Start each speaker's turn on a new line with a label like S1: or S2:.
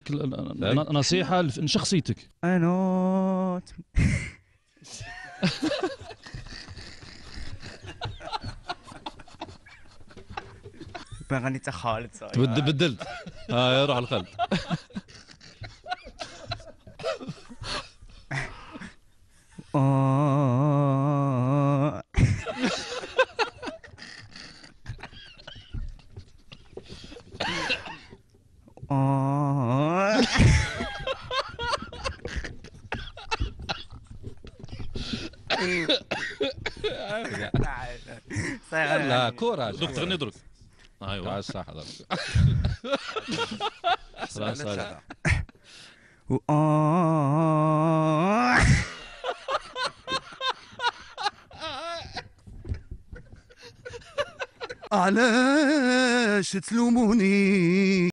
S1: نصيحه لشخصيتك.
S2: انا باغي تا خالد صاير
S1: بدلت. ها روح الخالد. لا كوراج
S3: دوك تغني درك.
S1: ايوا صح هذاك.
S2: علاش تلوموني